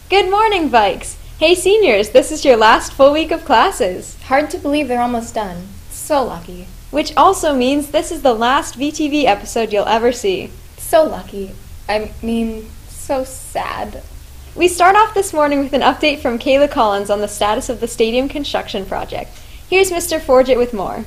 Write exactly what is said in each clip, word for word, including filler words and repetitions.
Good morning, Vikes! Hey seniors, this is your last full week of classes. Hard to believe they're almost done. So lucky. Which also means this is the last V T V episode you'll ever see. So lucky. I mean, so sad. We start off this morning with an update from Kayla Collins on the status of the stadium construction project. Here's Mister Forget with more.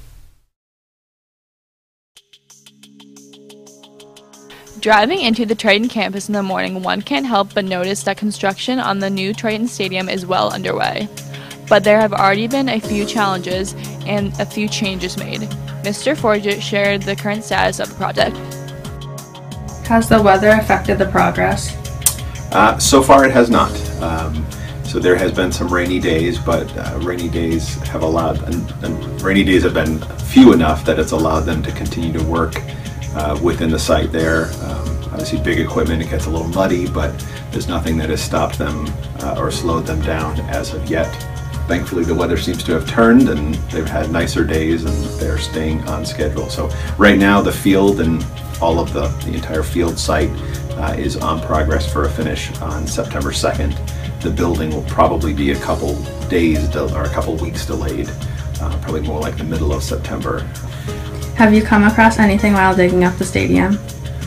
Driving into the Triton campus in the morning, one can't help but notice that construction on the new Triton Stadium is well underway. But there have already been a few challenges and a few changes made. Mister Forget shared the current status of the project. Has the weather affected the progress? Uh, so far it has not. Um, so there has been some rainy days, but uh, rainy days have allowed, and, and rainy days have been few enough that it's allowed them to continue to work Uh, within the site there. Um, obviously big equipment, it gets a little muddy, but there's nothing that has stopped them uh, or slowed them down as of yet. Thankfully the weather seems to have turned and they've had nicer days and they're staying on schedule. So right now the field and all of the, the entire field site uh, is on progress for a finish on September second. The building will probably be a couple days or a couple weeks delayed, uh, probably more like the middle of September. Have you come across anything while digging up the stadium?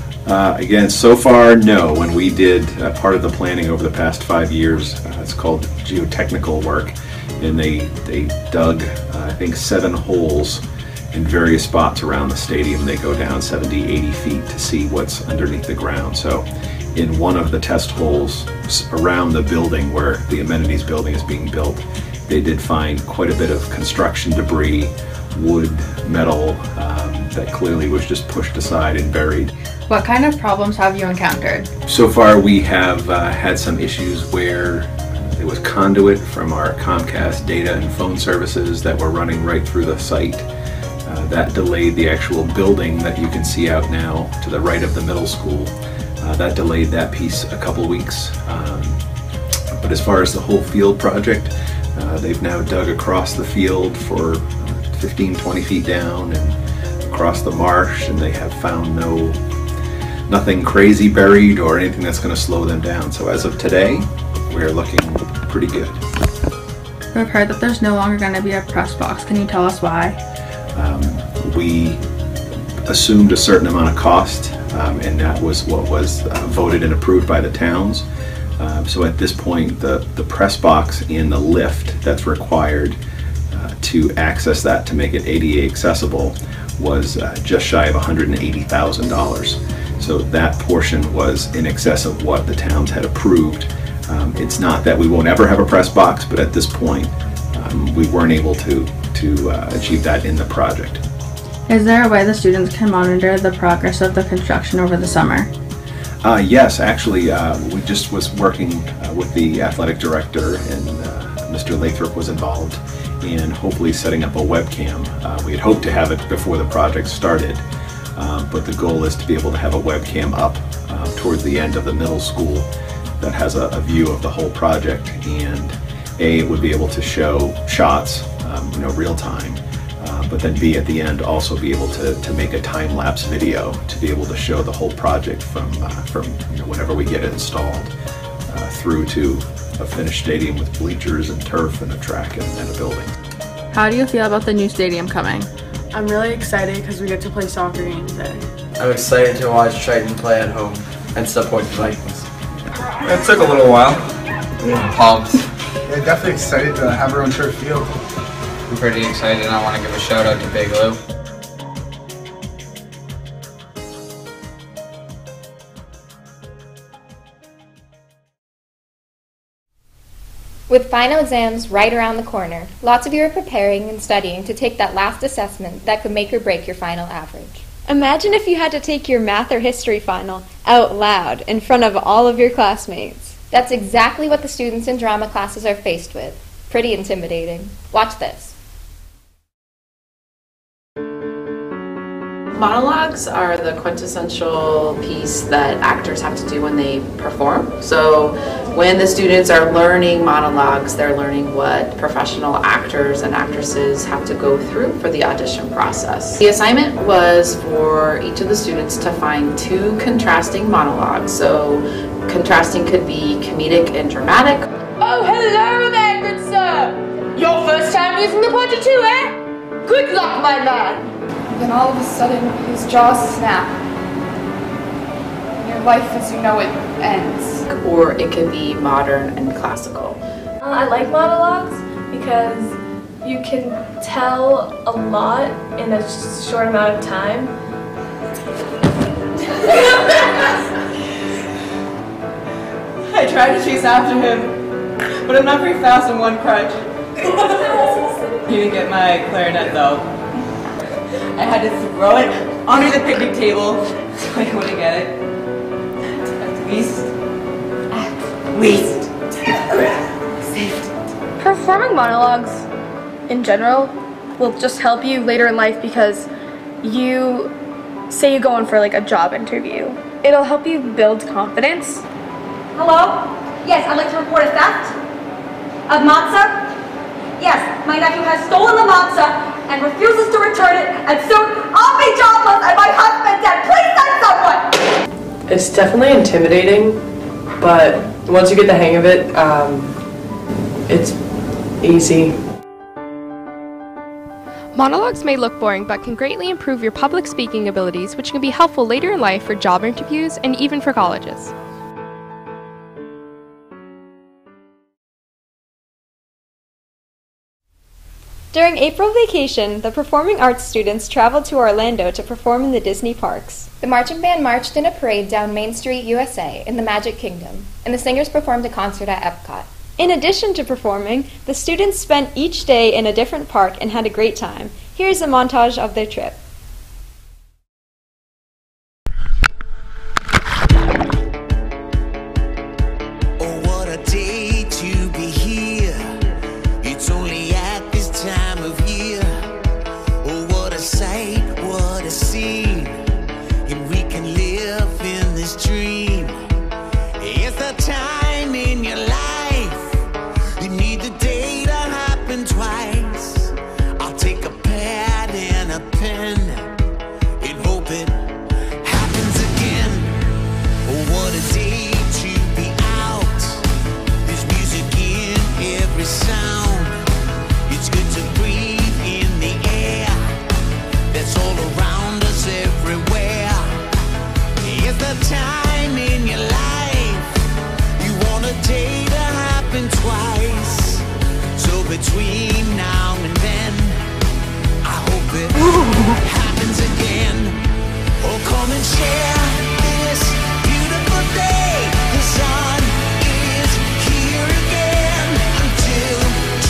Uh, again, so far, no. When we did uh, part of the planning over the past five years, uh, it's called geotechnical work, and they, they dug, uh, I think, seven holes in various spots around the stadium. They go down seventy, eighty feet to see what's underneath the ground. So in one of the test holes around the building where the amenities building is being built, they did find quite a bit of construction debris, wood, metal, um, that clearly was just pushed aside and buried. What kind of problems have you encountered? So far we have uh, had some issues where there was conduit from our Comcast data and phone services that were running right through the site. Uh, that delayed the actual building that you can see out now to the right of the middle school. Uh, that delayed that piece a couple weeks. Um, but as far as the whole field project, uh, they've now dug across the field for fifteen, twenty feet down and across the marsh, and they have found no nothing crazy buried or anything that's going to slow them down. So as of today, we're looking pretty good. We've heard that there's no longer going to be a press box. Can you tell us why? Um, we assumed a certain amount of cost, um, and that was what was uh, voted and approved by the towns. Uh, so at this point, the, the press box and the lift that's required Uh, to access that to make it A D A accessible was uh, just shy of one hundred eighty thousand dollars. So that portion was in excess of what the towns had approved. Um, it's not that we won't ever have a press box, but at this point um, we weren't able to, to uh, achieve that in the project. Is there a way the students can monitor the progress of the construction over the summer? Uh, yes, actually uh, we just was working uh, with the athletic director, and uh, Mister Lathrop was involved in hopefully setting up a webcam. Uh, we had hoped to have it before the project started, uh, but the goal is to be able to have a webcam up uh, towards the end of the middle school that has a, a view of the whole project, and A, it would be able to show shots, um, you know, real time, uh, but then B, at the end, also be able to, to make a time-lapse video to be able to show the whole project from, uh, from you know, whenever we get it installed uh, through to a finished stadium with bleachers and turf and a track and, and a building. How do you feel about the new stadium coming? I'm really excited because we get to play soccer games there. I'm excited to watch Triton play at home and support the Vikings. It took a little while. Pumped. Yeah, definitely excited to have our own turf field. I'm pretty excited, and I want to give a shout out to Big Lou. With final exams right around the corner, lots of you are preparing and studying to take that last assessment that could make or break your final average. Imagine if you had to take your math or history final out loud in front of all of your classmates. That's exactly what the students in drama classes are faced with. Pretty intimidating. Watch this. Monologues are the quintessential piece that actors have to do when they perform. So when the students are learning monologues, they're learning what professional actors and actresses have to go through for the audition process. The assignment was for each of the students to find two contrasting monologues. So Contrasting could be comedic and dramatic. Oh, hello there, good sir! Your first time using the pointer too, eh? Good luck, my man! Then all of a sudden, his jaws snap. And your life as you know it ends. Or it could be modern and classical. Uh, I like monologues because you can tell a lot in a short amount of time. I tried to chase after him, but I'm not very fast on one crutch. He didn't get my clarinet though. I had to throw it under the picnic table so he wouldn't get it. At least, at least, saved. Performing monologues in general will just help you later in life because you say you go in for like a job interview. It'll help you build confidence. Hello? Yes, I'd like to report a theft of matzah. Yes, my nephew has stolen the matzah and refuses to return it, and soon I'll be jobless and my husband dead. Please send someone! It's definitely intimidating, but once you get the hang of it, um, it's easy. Monologues may look boring, but can greatly improve your public speaking abilities, which can be helpful later in life for job interviews and even for colleges. During April vacation, the performing arts students traveled to Orlando to perform in the Disney parks. The marching band marched in a parade down Main Street, U S A, in the Magic Kingdom, and the singers performed a concert at Epcot. In addition to performing, the students spent each day in a different park and had a great time. Here's a montage of their trip. Oh, what a day to be here. It's only at this time of year. Oh, what a sight, what a scene. And we can live in this dream. It's the time in your life. You need the day to happen twice. I'll take a pad and a pen and hope it happens again. Oh, what a day to be out. There's music in every sound. It's good to breathe in the air that's all around us everywhere. It's the time in your life. You want a day to happen twice. So between now and then, I hope it happens again. Oh, come and share this beautiful day. The sun is here again. Until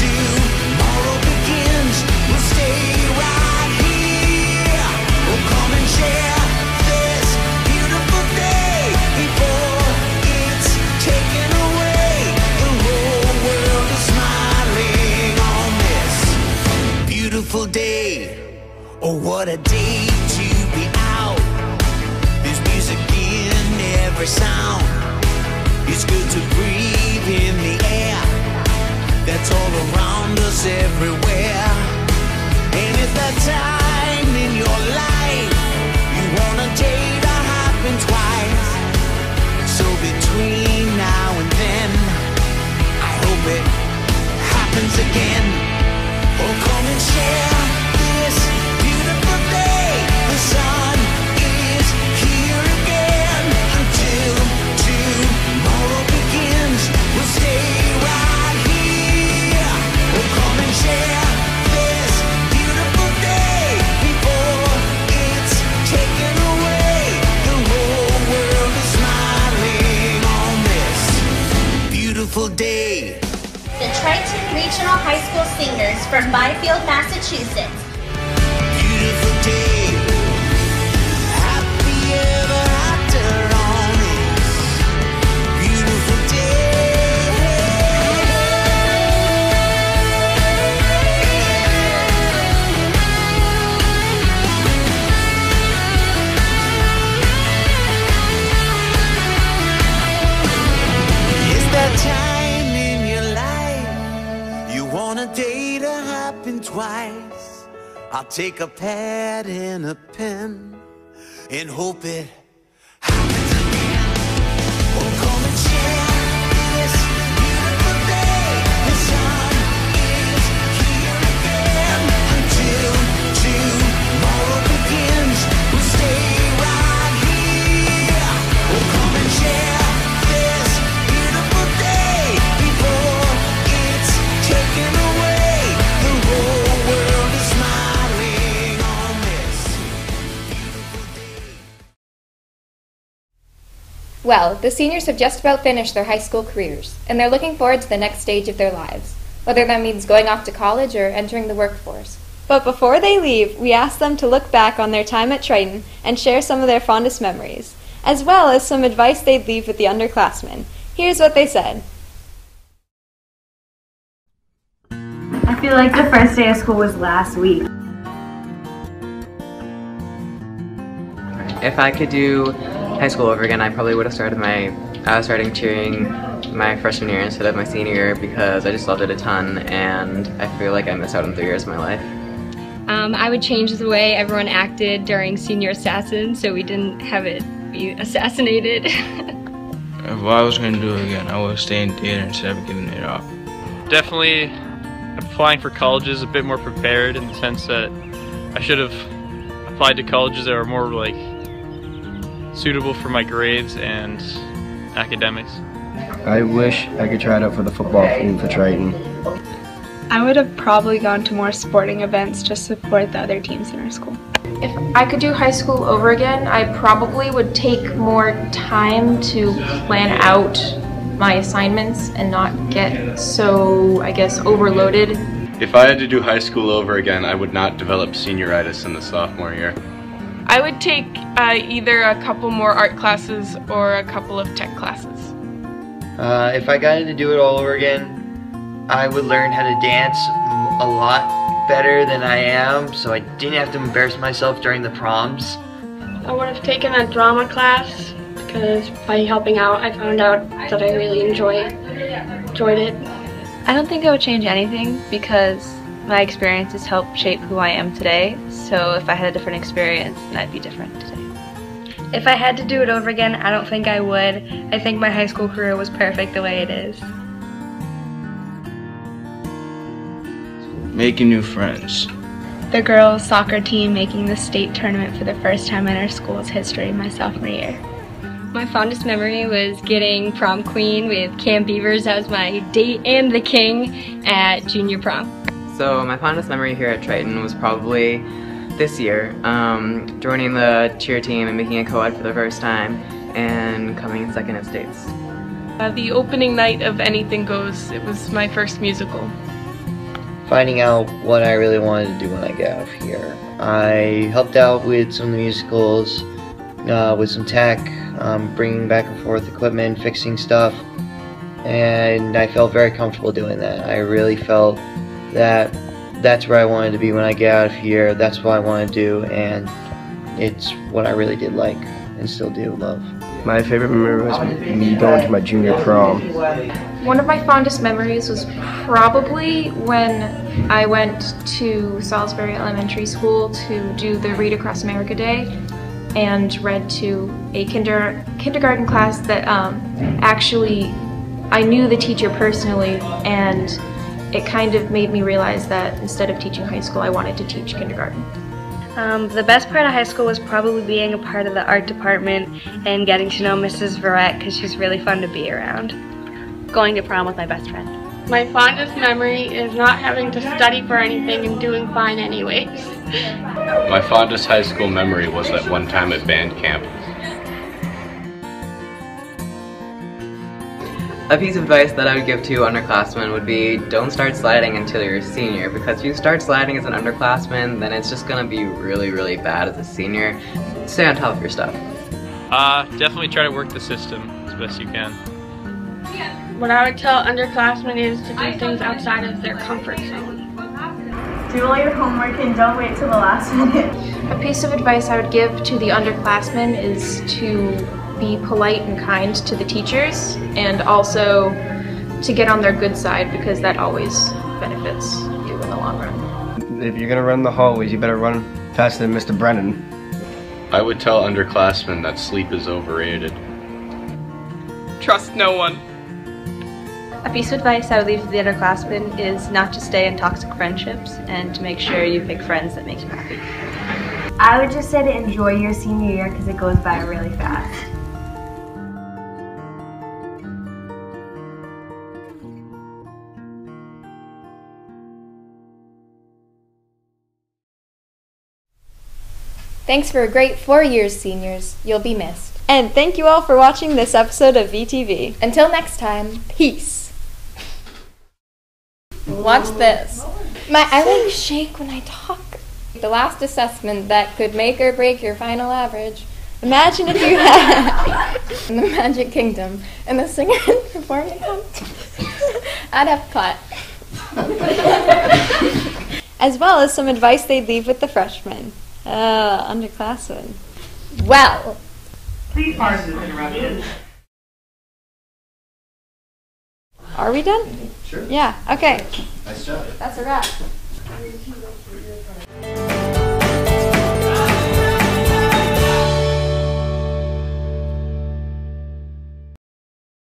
tomorrow begins, we'll stay right here. Oh, come and share this beautiful day before it's taken away. The whole world is smiling on this beautiful day. Oh, what a day to be out. There's music in every sound. It's good to breathe in the air that's all around us everywhere. And it's that time in your life. You want a day to happen twice. So between now and then, I hope it happens again. Oh, come and share this beautiful day. The sun is here again. Until tomorrow begins, we'll stay right here. Oh, come and share this beautiful day before it's taken away. The whole world is smiling on this beautiful day. The Triton Regional High School Singers from Byfield, Massachusetts. Beautiful day. Happy ever after on this beautiful day. It's that time in your life. You want a day to happen twice. I'll take a pad and a pen and hope it happens again. Oh, come and Well, the seniors have just about finished their high school careers, and they're looking forward to the next stage of their lives, whether that means going off to college or entering the workforce. But before they leave, we asked them to look back on their time at Triton and share some of their fondest memories, as well as some advice they'd leave with the underclassmen. Here's what they said. I feel like the first day of school was last week. If I could do high school over again, I probably would have started my, I was starting cheering my freshman year instead of my senior year because I just loved it a ton and I feel like I missed out on three years of my life. Um, I would change the way everyone acted during Senior Assassin so we didn't have it be assassinated. If I was going to do it again, I would stay in theater instead of giving it up. Definitely applying for colleges a bit more prepared in the sense that I should have applied to colleges that were more like suitable for my grades and academics. I wish I could try it out for the football team for Triton. I would have probably gone to more sporting events to support the other teams in our school. If I could do high school over again, I probably would take more time to plan out my assignments and not get so, I guess, overloaded. If I had to do high school over again, I would not develop senioritis in the sophomore year. I would take uh, either a couple more art classes or a couple of tech classes. Uh, if I got to do it all over again, I would learn how to dance a lot better than I am, so I didn't have to embarrass myself during the proms. I would have taken a drama class because by helping out I found out that I really enjoy enjoyed it. I don't think I would change anything because my experiences helped shape who I am today, so if I had a different experience, then I'd be different today. If I had to do it over again, I don't think I would. I think my high school career was perfect the way it is. Making new friends. The girls' soccer team making the state tournament for the first time in our school's history my sophomore year. My fondest memory was getting prom queen with Cam Beavers. That was my date and the king at junior prom. So my fondest memory here at Triton was probably this year, um, joining the cheer team and making a co-ed for the first time and coming in second at States. Uh, the opening night of Anything Goes, it was my first musical. Finding out what I really wanted to do when I got out of here. I helped out with some of the musicals, uh, with some tech, um, bringing back and forth equipment, fixing stuff, and I felt very comfortable doing that. I really felt that that's where I wanted to be when I get out of here. That's what I want to do, and it's what I really did like and still do love. My favorite memory was me going to my junior prom. One of my fondest memories was probably when I went to Salisbury Elementary School to do the Read Across America Day and read to a kinder, kindergarten class that um, actually I knew the teacher personally, and it kind of made me realize that instead of teaching high school, I wanted to teach kindergarten. Um, the best part of high school was probably being a part of the art department and getting to know Missus Verrett because she's really fun to be around. Going to prom with my best friend. My fondest memory is not having to study for anything and doing fine anyways. My fondest high school memory was that one time at band camp. A piece of advice that I would give to underclassmen would be don't start sliding until you're a senior, because if you start sliding as an underclassman, then it's just going to be really, really bad as a senior. Stay on top of your stuff. Uh, definitely try to work the system as best you can. What I would tell underclassmen is to do things outside of their comfort zone. Do all your homework and don't wait till the last minute. A piece of advice I would give to the underclassmen is to be polite and kind to the teachers, and also to get on their good side, because that always benefits you in the long run. If you're gonna run the hallways, you better run faster than Mister Brennan. I would tell underclassmen that sleep is overrated. Trust no one. A piece of advice I would leave to the underclassmen is not to stay in toxic friendships and to make sure you pick friends that make you happy. I would just say to enjoy your senior year because it goes by really fast. Thanks for a great four years, seniors. You'll be missed. And thank you all for watching this episode of V T V. Until next time, peace. Watch this. My eyelids shake when I talk. The last assessment that could make or break your final average. Imagine if you had in the Magic Kingdom and the singer performing at Epcot. As well as some advice they'd leave with the freshmen. Uh, underclassmen. Well. Please pardon this interruption. Are we done? Sure. Yeah, okay. Nice job. That's a wrap.